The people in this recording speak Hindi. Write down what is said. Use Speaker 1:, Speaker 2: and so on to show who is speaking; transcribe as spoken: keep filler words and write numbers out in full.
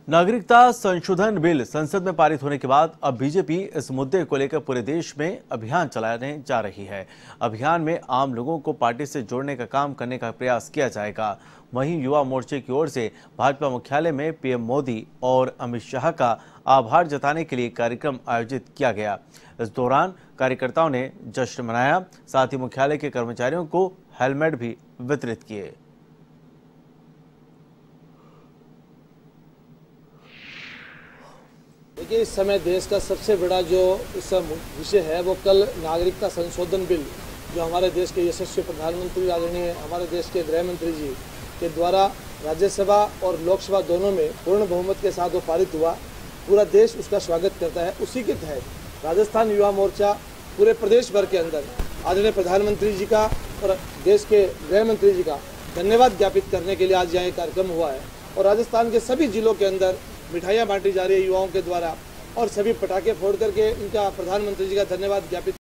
Speaker 1: नागरिकता संशोधन बिल संसद में पारित होने के बाद अब बीजेपी इस मुद्दे को लेकर पूरे देश में अभियान चलाने जा रही है। अभियान में आम लोगों को पार्टी से जोड़ने का काम करने का प्रयास किया जाएगा। वहीं युवा मोर्चे की ओर से भाजपा मुख्यालय में पीएम मोदी और अमित शाह का आभार जताने के लिए कार्यक्रम आयोजित किया गया। इस दौरान कार्यकर्ताओं ने जश्न मनाया, साथ ही मुख्यालय के कर्मचारियों को हेलमेट भी वितरित किए।
Speaker 2: देखिए, इस समय देश का सबसे बड़ा जो इस विषय है वो कल नागरिकता संशोधन बिल जो हमारे देश के यशस्वी प्रधानमंत्री आदरणीय हमारे देश के गृह मंत्री जी के द्वारा राज्यसभा और लोकसभा दोनों में पूर्ण बहुमत के साथ वो पारित हुआ। पूरा देश उसका स्वागत करता है। उसी के तहत राजस्थान युवा मोर्चा पूरे प्रदेश भर के अंदर आदरणीय प्रधानमंत्री जी का और देश के गृह मंत्री जी का धन्यवाद ज्ञापित करने के लिए आज यहाँ कार्यक्रम हुआ है। और राजस्थान के सभी जिलों के अंदर मिठाइयाँ बांटी जा रही है युवाओं के द्वारा और सभी पटाखे फोड़ करके इनका प्रधानमंत्री जी का धन्यवाद ज्ञापित